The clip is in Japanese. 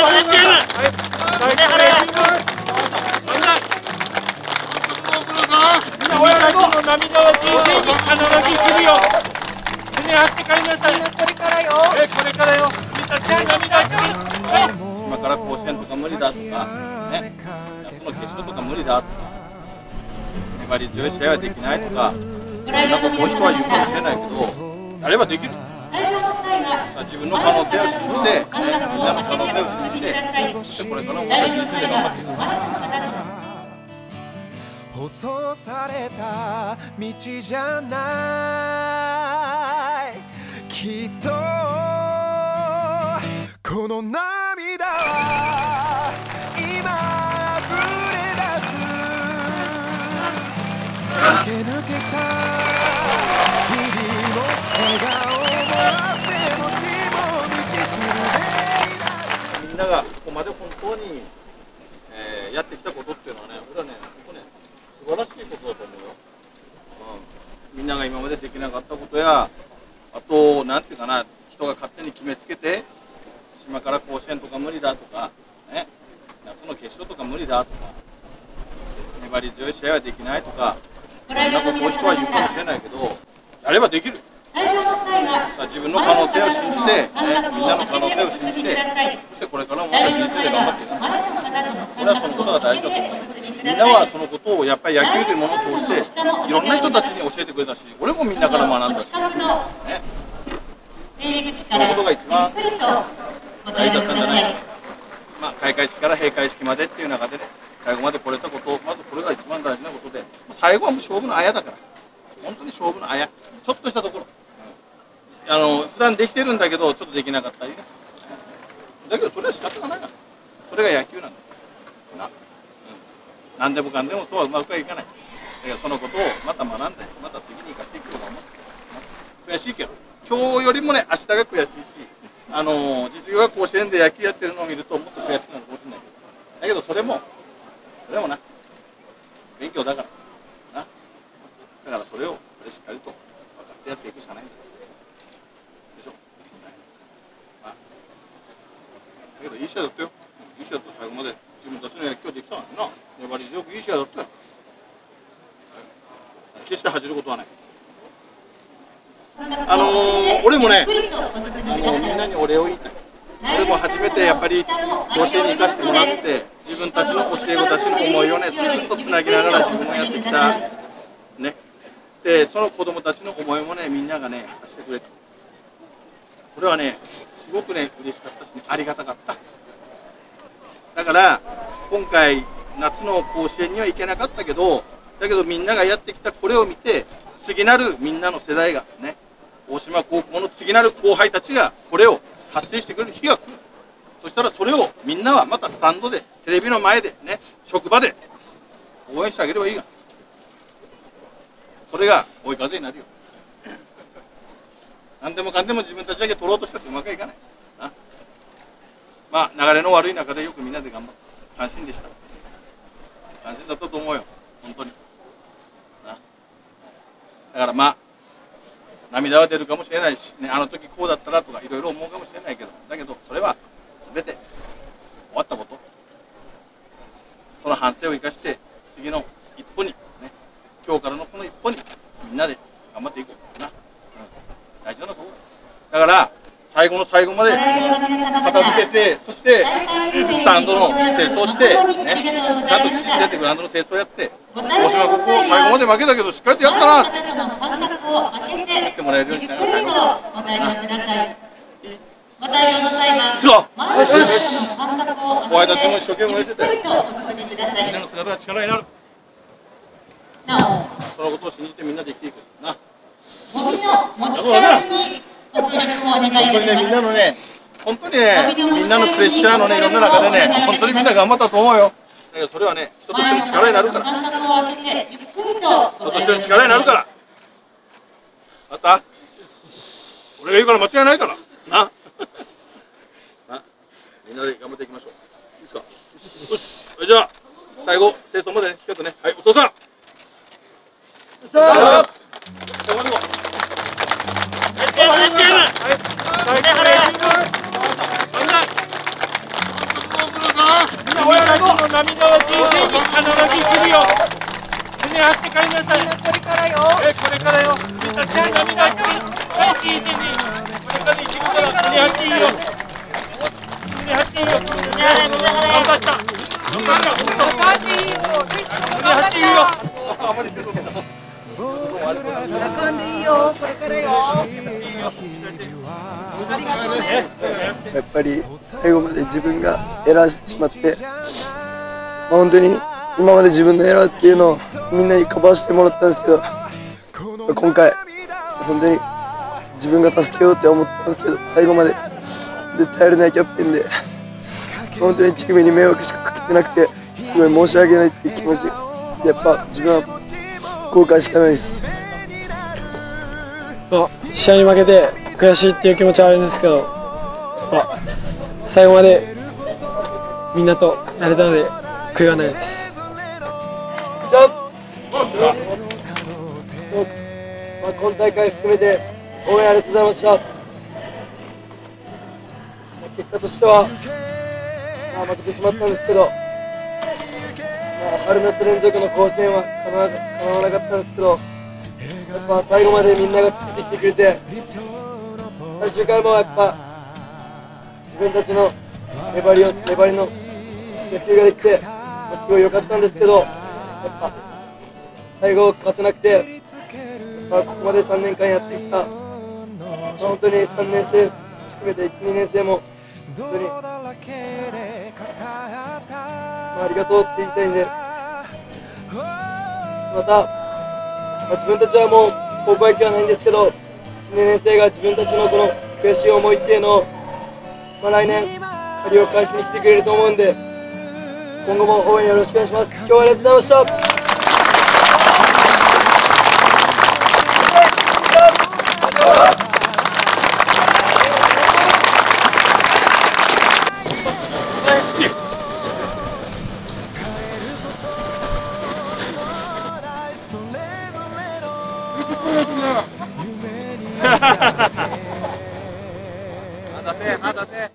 今から甲子園とか無理だとか、ね、夏の決勝とか無理だとか、粘り強い試合はできないとか、なんかこういう人は言うかもしれないけど、やればできる。自分の可能性を信じて、みんなの可能性を信じて、そしてこれからもまた人生で頑張っていく。 舗装された道じゃないきっとこの涙は今溢れ出す駆け抜けた日々の笑顔も汗の血も道しるべみんながここまで本当に、やってきたことっていうのはね、俺はね、本当ね、素晴らしいことだと思うよ。みんなが今までできなかったことや、あと、なんていうかな、人が勝手に決めつけて、島から甲子園とか無理だとか、ね、夏の決勝とか無理だとか、粘り強い試合はできないとか、なんかこういう人は言うかもしれないけど、やればできる。自分の可能性を信じて、みんなの可能性を信じて、そしてこれからもまた人生で頑張っていく。これはそのことが大事だと思います。みんなはそのことをやっぱり野球というものを通して、いろんな人たちに教えてくれたし、俺もみんなから学んだし、ね、そのことが一番大事だったんじゃないか。まあ、開会式から閉会式までっていう中でね、最後まで来れたこと、まずこれが一番大事なことで、最後はもう勝負のあやだから、本当に勝負のあや、ちょっとしたところ。普段できてるんだけど、ちょっとできなかったりね。だけど、それは仕方がないから。それが野球なんだ。何でもかんでもそうはうまくはいかない。だからそのことをまた学んで、また次に生かしていくと思う。悔しいけど、今日よりもね、明日が悔しいし、実業が甲子園で野球やってるのを見ると、もっと悔しくなるかもしれないけど、だけどそれもな、勉強だからな。だからそれをしっかりと分かってやっていくしかないんだ。だけどいい試合だったよ。いい試合だった。最後まで自分たちの野球ができたのにな。粘り強くいい試合だったよ。決して恥じることはない。俺もね、みんなにお礼を言いたい。俺も初めてやっぱり甲子園に行かせてもらって、自分たちの教え子たちの思いをね、ずっとつなぎながら自分がやってきた。ね。で、その子供たちの思いもね、みんながね、果たしてくれた。これはね、すごくね、嬉しかったし、ね、ありがたかった。だから、今回、夏の甲子園には行けなかったけど、だけどみんながやってきたこれを見て、次なるみんなの世代がね、大島高校の次なる後輩たちがこれを達成してくれる日が来る。そしたらそれをみんなはまたスタンドで、テレビの前で、ね、職場で応援してあげればいいが。それが追い風になるよ。何でもかんでも自分たちだけ取ろうとしたってうまくいかないな。まあ流れの悪い中でよくみんなで頑張った。感心でした。感心だったと思うよ、本当にな。だからまあ涙は出るかもしれないし、ね、あの時こうだったらとかいろいろ思うかもしれないけど、だけどそれは全て終わったこと。その反省を生かして次の一歩に、ね、今日からのこの一歩にみんなで頑張っていこうな。大事なのはそうだ。だから最後の最後まで片付けて、そしてスタンドの清掃して、ね、ちゃんときちんとやってグラウンドの清掃やって、大島高校最後まで負けたけどしっかりとやったなって言ってもらえるようにしながら最後よし、後輩たちも一生懸命応援してて、みんなの姿が力になる。そのことを信じてみんなで生きていくな。本当にね、みんなのね、本当にね、みんなのプレッシャーのね、いろんな中でね、本当にみんな頑張ったと思うよ。だけどそれはね、人としての力になるから。人としての力になるから。あった？俺が言うから間違いないから。な。な。みんなで頑張っていきましょう。いいですか？よし。それじゃあ、最後、清掃までね、しっかりとね。はい、お父さん。 涙は人生に必ず来るよ。胸張って帰りなさい。これからよ。これからよ。君たちに涙ははい、聞いてね。これから生きるから胸張っていいよ。胸張っていいよ。頑張った。頑張った。胸張っていいよ。 泣かんでいいよ、これからよ。ありがとうね。 やっぱり最後まで自分がエラーしてしまって、本当に今まで自分のエラーっていうのをみんなにカバーしてもらったんですけど、今回本当に自分が助けようって思ってたんですけど、最後まで頼れないキャプテンで本当にチームに迷惑しかかけてなくて、すごい申し訳ないっていう気持ち、やっぱ自分は後悔しかないです。 試合に負けて悔しいっていう気持ちはあるんですけど、最後までみんなとやれたので悔いはないです。 今大会含めて応援ありがとうございました。結果としては、負けてしまったんですけど、春夏連続の甲子園は叶わなかったんですけど、やっぱ最後までみんながついてきてくれて、最終回もやっぱ自分たちの粘りの野球ができて、すごい良かったんですけど、やっぱ最後勝てなくて、ここまで3年間やってきた、本当に3年生含めて1、2年生も本当にありがとうって言いたいんで、また自分たちはもう高校野球はないんですけど、1、2年生が自分たちのこの悔しい思いっていうのを、来年借りを返しに来てくれると思うんで、今後も応援よろしくお願いします。今日はありがとうございました。 話せ。